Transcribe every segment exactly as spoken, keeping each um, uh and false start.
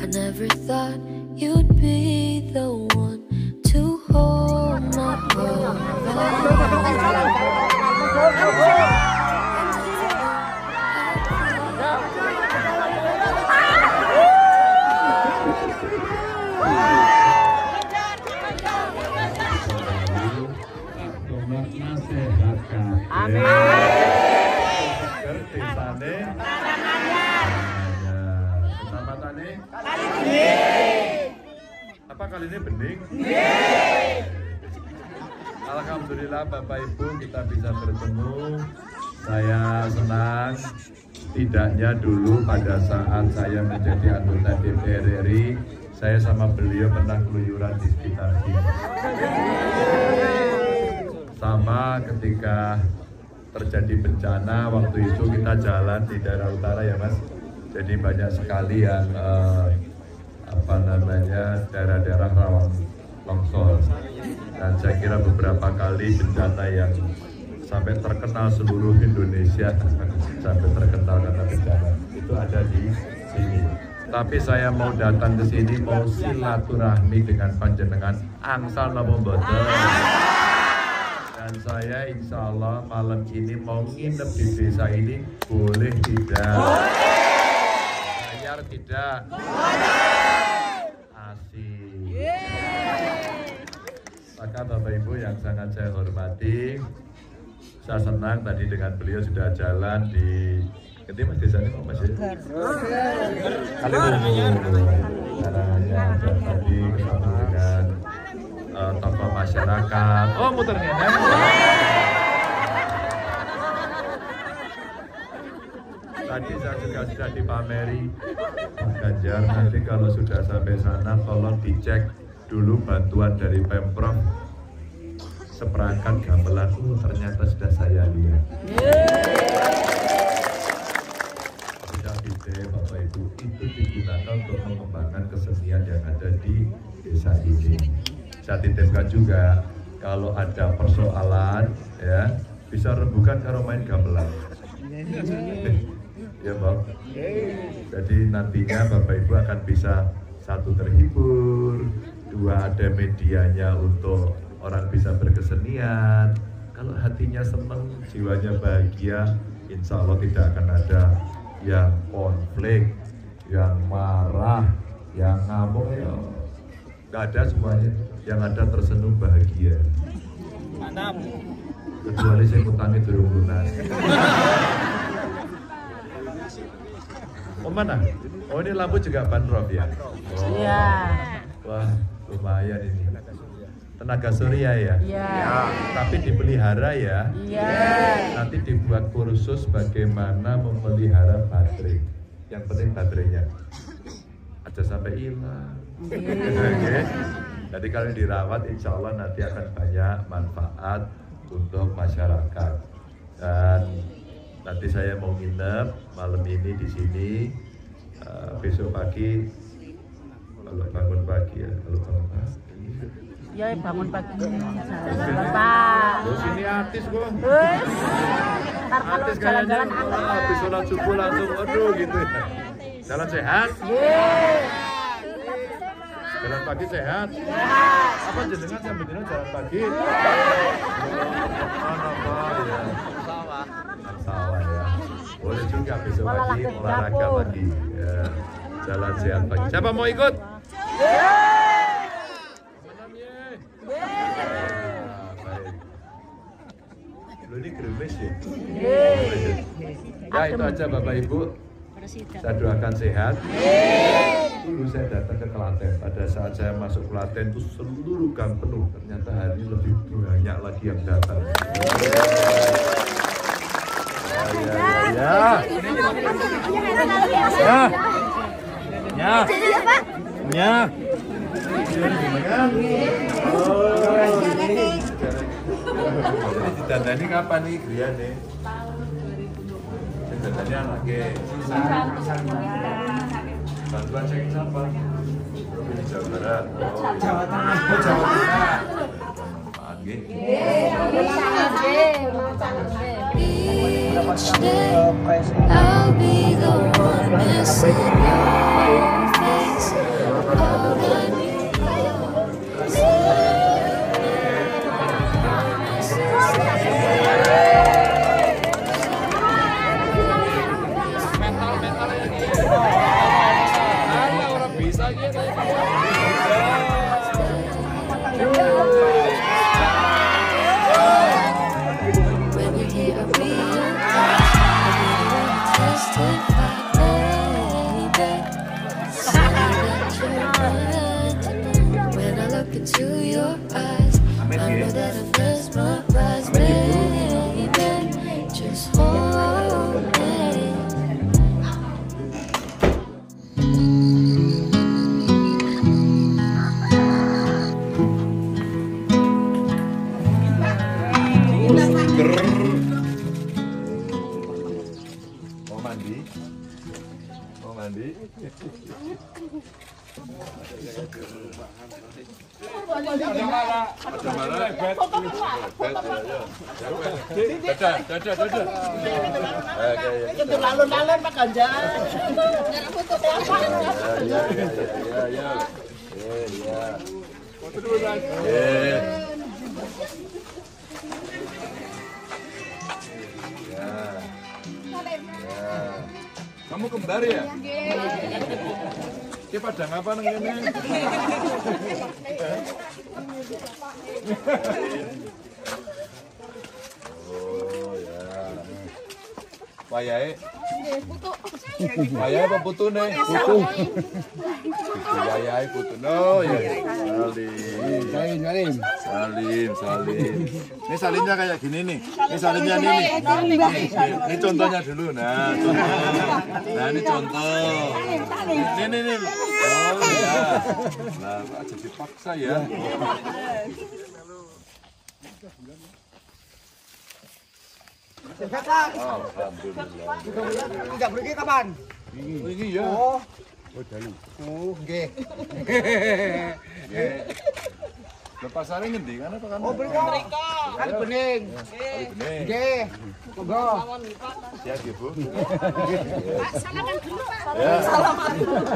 never thought you'd be the one to hold my hand. Amin. Kecamatannya apa kali ini bening? Alhamdulillah Bapak Ibu kita bisa bertemu. Saya senang, tidaknya dulu pada saat saya menjadi anggota D P R R I, saya sama beliau pernah keluyuran di sekitar sini. Sama ketika terjadi bencana waktu itu kita jalan di daerah utara ya Mas. Jadi banyak sekali yang eh, apa namanya daerah-daerah rawan longsor. Dan saya kira beberapa kali bencana yang sampai terkenal seluruh Indonesia sampai terkenal karena bencana itu ada di sini. Tapi saya mau datang ke sini mau silaturahmi dengan panjenengan angsal napa mboten. Dan saya insya Allah malam ini mau nginep di desa ini, boleh tidak? Bayar tidak? Asik. Maka Bapak Ibu yang sangat saya hormati, saya senang tadi dengan beliau sudah jalan di Nanti Mas desanya kok Mas ya? Kalimantan. Caranya tadi ketemu dengan Uh, tokoh masyarakat. Oh muternya ya. Tadi saya juga sudah dipameri Pak Ganjar, nanti kalau sudah sampai sana tolong dicek dulu bantuan dari Pemprov seperangkat gamelan. Oh ternyata sudah saya lihat. Tidak bisa Bapak Ibu, itu digunakan untuk mengembangkan kesenian yang ada di desa ini. Saya titipkan juga kalau ada persoalan ya bisa rembukan karo main gamelan. Ya Bang. Jadi nantinya Bapak Ibu akan bisa satu terhibur, dua ada medianya untuk orang bisa berkesenian. Kalau hatinya senang, jiwanya bahagia, insya Allah tidak akan ada yang konflik, yang marah, yang ngamuk ya. Nggak ada semuanya. Yang ada tersenyum bahagia. Mantap. Kecuali saya utangnya durung lunas. Oh mana? Oh ini lampu juga Pemprov ya? Oh. Iya. Wah lumayan ini. Tenaga surya ya? Iya. Tapi dipelihara ya? Iya. Nanti dibuat kursus bagaimana memelihara baterai. Yang penting baterainya. Ada sampai hilang. Oke. Jadi kalau dirawat, insya Allah nanti akan banyak manfaat untuk masyarakat. Dan nanti saya mau nginep malam ini di sini. Uh, besok pagi, kalau bangun pagi ya, kalau bangun pagi. Ya bangun pagi. Bapak. Terus ini artis kok. Ntar kalau jalan-jalan anak. Habis sholat subuh langsung, aduh gitu ya. Jalan sehat. Jalan pagi sehat. Apa jenengan sampai jenengan jalan pagi? Mana Pak ya? Sawah. Sawah ya. Boleh juga besok pagi olahraga pagi. Ya. Jalan sehat pagi. Siapa mau ikut? Lu ini gremes ya? Ya itu aja Bapak Ibu. Saya doakan sehat. Dulu saya datang ke Klaten, pada saat saya masuk Klaten itu seluruh gang penuh, ternyata hari ini lebih banyak lagi yang datang. Ya, ya, ya, ya, ya. Oh, ini. Jadi ditandani kapan nih Grian nih? Ditandani anaknya. Bantuan cek siapa? Provinsi Jawa Barat. Oh, Jawa Tengah. Oh, Jawa Tengah. Pagi. Each day I'll be the one missing your face. into your eyes. I know that I'm mesmerized, baby. Just hold me. Mau mandi? Mau mandi? Ada marah? Dadah, dadah, dadah. Untuk lalun-lalun Pak Ganjar. Ya, ya, ya, ya, ya. Foto dulu lagi. Ya. Kamu kembar ya? Ki padang apa nang kene? Oh ya. Wayahe. Nggih, putu. Wayahe apa putune? Putu. Wayahe putu. Oh ya. Salim. Salim, salim. Salim, salim. Ini salimnya kayak gini nih. Ini salimnya nih nih. Ini contohnya dulu. Nah, contoh. Nah, ini contoh. Ini nih nih. Oh ya. Nah, jadi paksa ya. Alhamdulillah. Tidak pergi kapan? Ini ya. Oh. Oh, dalu. Oh, nggih. Nggih. Lepasane ngendi kan apa kan? Oh, mriko. Kali bening. Kali bening. Nggih. Monggo. Siap ya, Bu. Pak, salaman dulu, Pak. Ya. Salaman.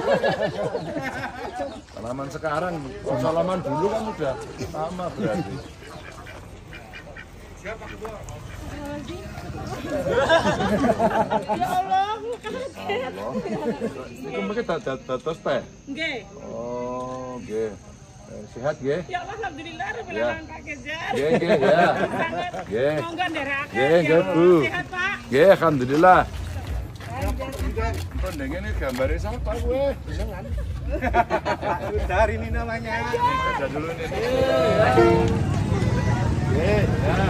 Salaman sekarang, oh, salaman dulu kan udah lama berarti. Siapa kedua? Ya Allah, Allah. Iku mungkin dados teh. nggih. Oh, nggih. Sehat nggih? Ya Allah, alhamdulillah rabbil Ya. alamin Pak Ganjar. Nggih, nggih, ya. Nggih. Monggo nderekaken. Nggih, nggih, Bu. Sehat, Pak. Nggih, alhamdulillah. Kondengnya ini gambarnya siapa gue? Jenengan. Dari ini namanya. Baca dulu nih. Nggih, ya.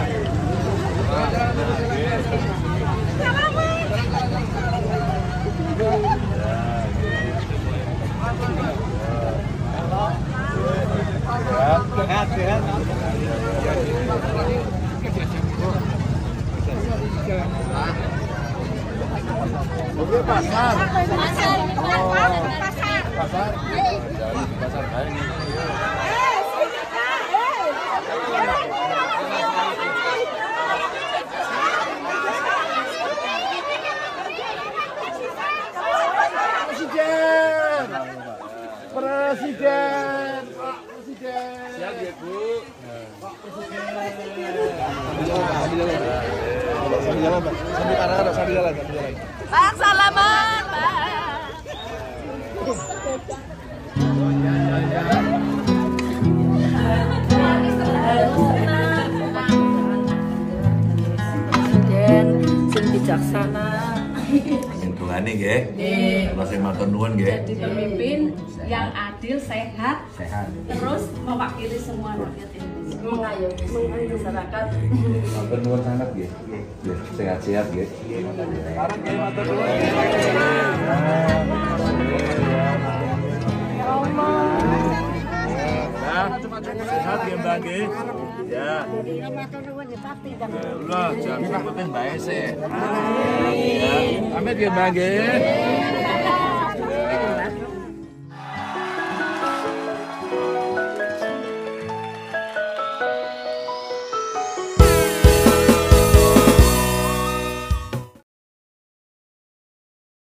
Sehat, sehat. Oke, pasar. Pasar, pasar. Pasar. Jadi pasar kain ini. Presiden. Presiden. Pak Presiden. Siap ya, Bu. Pak Presiden. Sambil jalan. Sambil jalan, Pak. Sambil kanan, sambil jalan, sambil jalan. Pak, salaman, Pak. Presiden sing bijaksana. Amin Tuhan nggih. Nggih. Kalau sing matur nuwun nggih. Jadi pemimpin yang adil, sehat, sehat. Terus mewakili semua rakyat Indonesia. Mengayomi mengayomi masyarakat. Matur nuwun sangat nggih. Nggih, sehat-sehat nggih. Sekarang nggih matur nuwun. Ya Allah. Sehat ya Mbak nggih. Ya. Allah, jangan penting bae sih. Amin ya Mbak nggih.